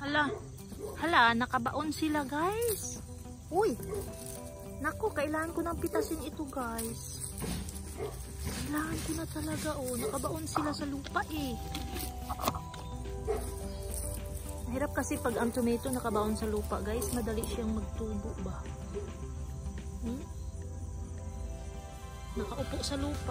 Hala. Hala, nakabaon sila guys. Uy. Naku, kailangan ko nang pitasin ito guys. Kailangan ko na talaga oh. Nakabaon sila sa lupa eh. Mahirap kasi pag ang tomato nakabaon sa lupa guys. Madali siyang magtubo ba. Nakaupo sa lupa.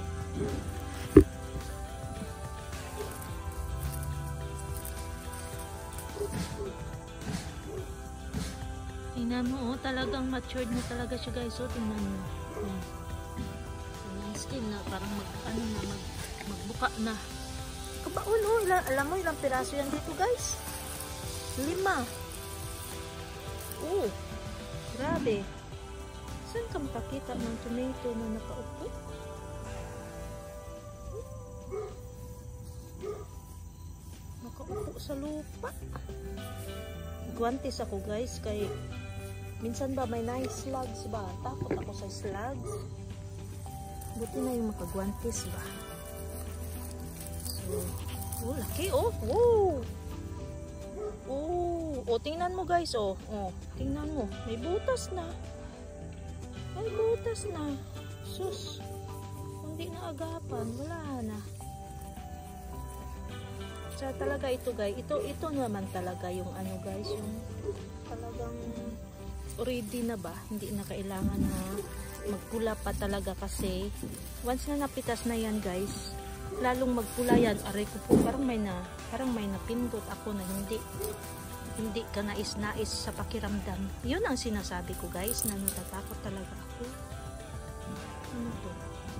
Tingnan mo, oh, talagang matured na talaga siya guys. So, tingnan mo. Ang skin na parang magbuka na. Kabaon, oh. Alam mo, ilang piraso yan dito guys? 5. Oh, grabe. Saan ka makakita ng tomato na nakaupo? Nakaupo sa lupa. Guwantes ako guys kay minsan ba may nice slugs ba? Takot ako sa slugs. Buti na yung makagwantes ba? So, oh, laki oh. Oh. Oh, oh, tingnan mo guys oh. Oh, tingnan mo. May butas na. May butas na. Sus. Hindi na agapan, wala na. So talaga ito guys, ito naman talaga yung ano guys, yung talagang ready na ba, hindi na kailangan na magpula pa talaga kasi once na napitas na yan guys, lalong magpula yan. Aray ko po, parang may napindot ako na hindi ka nais sa pakiramdam. Yun ang sinasabi ko guys, na natatakot talaga ako. Ano to?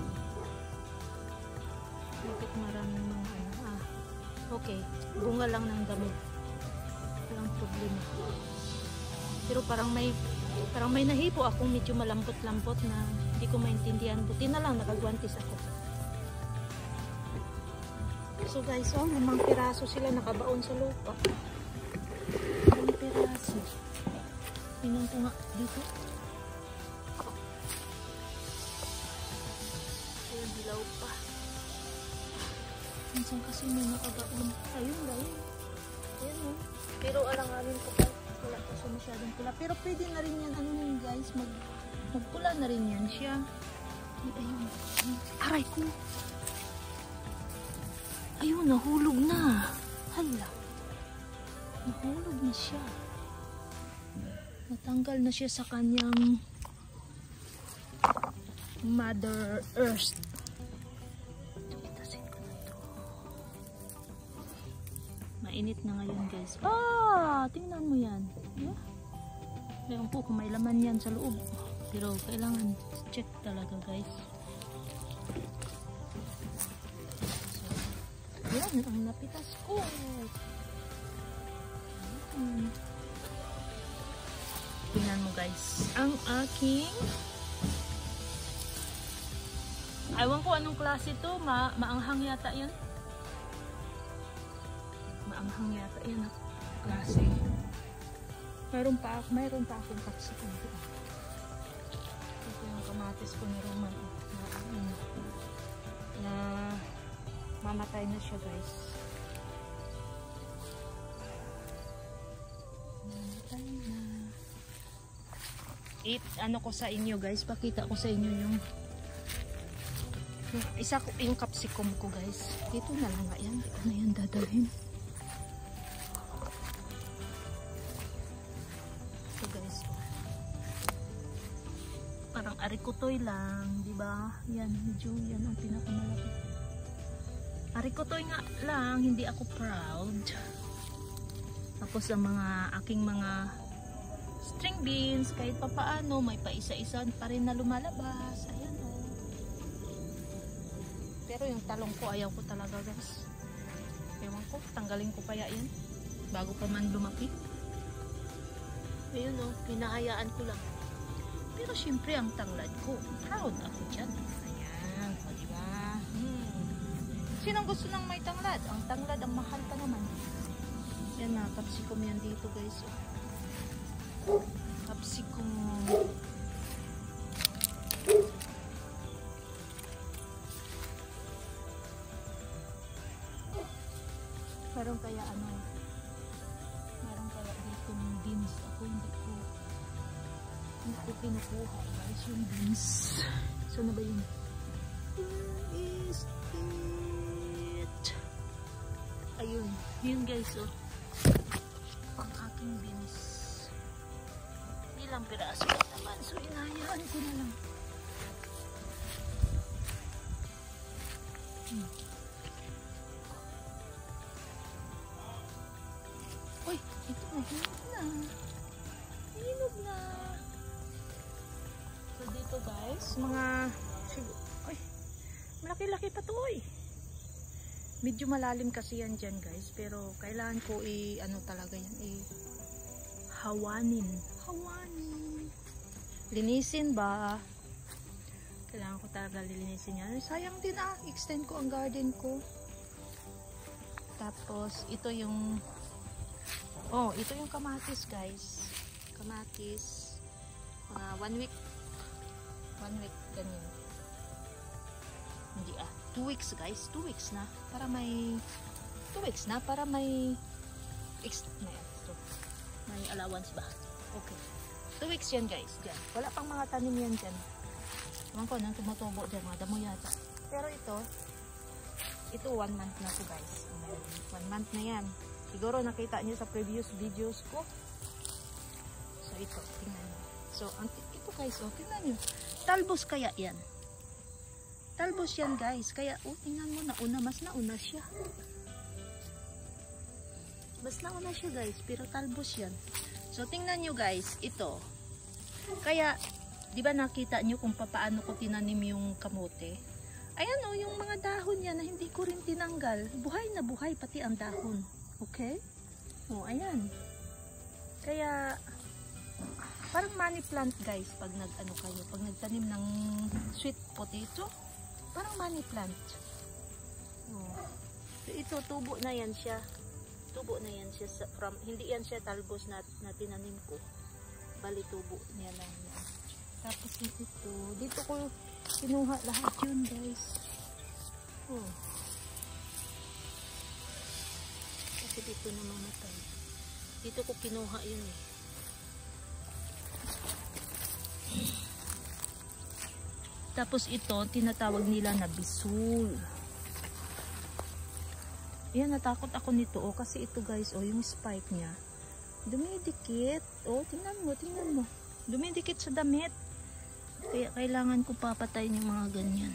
Bakit maraming mga okay, bunga lang ng damo. Walang problema. Pero parang may nahipo akong medyo malambot-lambot na hindi ko maintindihan. Buti na lang nakagwantis ako. So guys, oh, limang piraso sila nakabaon sa lupa. 5 piraso. Tingnan ko nga dito. Ayan, dilaw pa. Minsan kasi may nakagaon. Ayun lang. Ayan o. Pero alanganin ko pa. Wala pa siya masyadong pula. Pero pwede na rin yan. Ano yun guys? Magpula na rin yan siya. Ayun. Aray ko. Ayun. Nahulog na. Hala. Nahulog na siya. Natanggal na siya sa kanyang Mother Earth. Mainit na ngayon guys. Tingnan mo yan. Ewan po kung may laman yan sa loob. Pero kailangan check talaga guys. So, yan ang napitas ko. Tingnan mo guys. Ang aking ewan ko anong klase to. Maanghang yata yan. Maanghang yata yan ang klase. Mayroon pa akong capsicum doon. Ito yung kamatis ko ni Roman na mamatay na siya guys. Mamatay na. Ano ko sa inyo guys, pakita ko sa inyo yung yung capsicum ko guys. Dito na lang nga yan. Ano yan dadalhin? Parang arikotoy lang, di ba? Yan, medyo yan ang pinakamalaki. Arikotoy nga lang, hindi ako proud. Ako sa aking mga string beans, kahit papaano, may paisa-isa pa rin na lumalabas. Ayan o. Pero yung talong ko, ayaw ko talaga guys. Ewan ko, tanggalin ko kaya yan. Bago pa man lumaki. Ayun o, pinahayaan ko lang. Pero syempre ang tanglad ko, proud ako dyan. Ayan, o diba? Sinong gusto ng may tanglad? Ang tanglad, ang mahal pa naman. Yan na, capsicum yan dito guys. Capsicum. Parang kaya ano, wala dito ng beans. Ako hindi ko kinukuha guys yung beans. So na ba yun? Where is it? Ayun. Yun guys oh. Ang aking beans. Ilang piraso lang naman. So inahayaan ko na lang. Uy, ito na, hinog na. Hinog na. So dito guys, mga uy, malaki-laki pa to eh. Medyo malalim kasi yan dyan guys, pero kailangan ko ano talaga yan, hawanin. Linisin ba? Kailangan ko talaga lilinisin yan. Sayang din extend ko ang garden ko. Tapos ito yung ito yung kamatis guys. Kamatis. Mga 1 week. 1 week ganyan. Hindi 2 weeks guys. 2 weeks na. Para may 2 weeks na. Para may may allowance ba? Okay. 2 weeks yan guys. Diyan. Wala pang mga tanim yan dyan. Ewan ko nang tumutubo dyan. Mga damo yata. Pero ito 1 month na to guys. 1 month na yan. Siguro nakita niyo sa previous videos ko. So ito, tingnan niyo. So ito guys, tingnan niyo. Talbos kaya yan. Talbos yan guys. Kaya tingnan mo mas nauna siya. Mas nauna siya guys, pero talbos yan. So tingnan niyo guys, ito. Kaya di ba nakita niyo kung paano ko tinanim yung kamote? Ayan yung mga dahon niya na hindi ko rin tinanggal. Buhay na buhay pati ang dahon. Okay? Ayan. Kaya parang money plant guys pag pag nagtanim ng sweet potato, parang money plant. So ito tubo na yan siya. Tubo na yan siya hindi yan siya talbos na tinanim ko. Bali tubo niya lang yan. Tapos dito ko kinuha lahat yun guys. Kasi dito namamatay. Dito ko kinuha yun eh. Tapos ito tinatawag nila na bisul. Yan, natakot ako nito kasi ito guys yung spike niya dumidikit. Tingnan mo. Dumidikit sa damit. Kaya kailangan ko papatayin yung mga ganyan.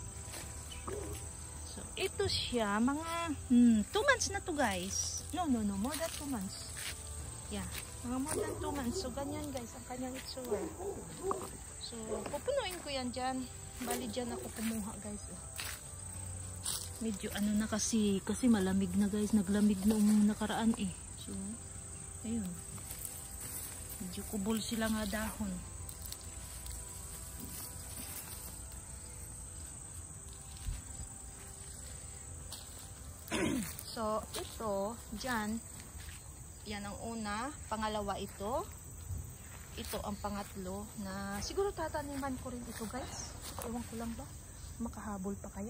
So, ito siya. Mga 2 months na to guys. No. More than 2 months. Yeah. Mga more than 2 months. So, ganyan guys. Ang kanyang itsura. So, pupunuin ko yan dyan. Bali dyan ako kumuha guys. Medyo na kasi malamig na guys. Naglamig noong nakaraan eh. So, ayun. Medyo kubol sila nga dahon. So, ito, dyan, yan ang una. Pangalawa ito. Ito ang pangatlo na siguro tataniman ko rin ito guys. Ewan ko lang ba? Makahabol pa kaya?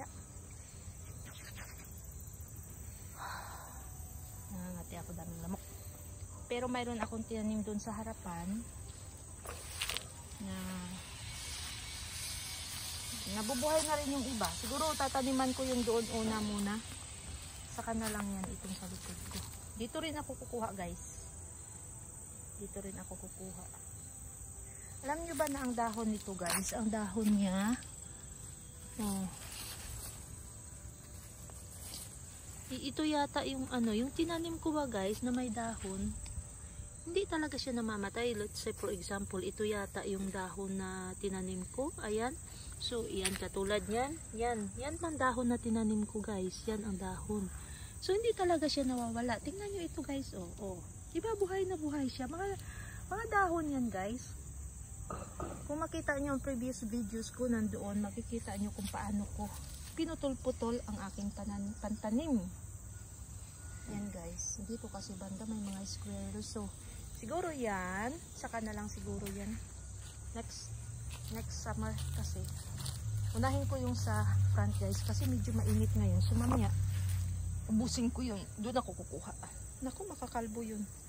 Nangangati ako daming lamok. Pero mayroon akong tinanim doon sa harapan na nabubuhay na rin yung iba. Siguro tataniman ko yung doon una muna. Saka na lang yan itong sa likod ko. Dito rin ako kukuha guys. Dito rin ako kukuha. Alam nyo ba na ang dahon nito guys? Ang dahon niya ito yata yung yung tinanim ko ba guys na may dahon. Hindi talaga siya namamatay. Let's say for example, ito yata yung dahon na tinanim ko. Ayan. So, yan katulad yan. Yan ang dahon na tinanim ko guys. Yan ang dahon. So, hindi talaga siya nawawala. Tingnan nyo ito guys. Diba buhay na buhay siya. Mga dahon yan guys. Kung makita nyo ang previous videos ko nandoon, makikita nyo kung paano ko pinutol-putol ang aking pantanim. Yan guys. Dito kasi banda may mga square. So, siguro yan. Saka na lang siguro yan. Next summer kasi. Unahin ko yung sa front guys. Kasi medyo mainit ngayon. So, mamaya, ubusin ko yun. Doon ako kukuha. Naku, makakalbo yun.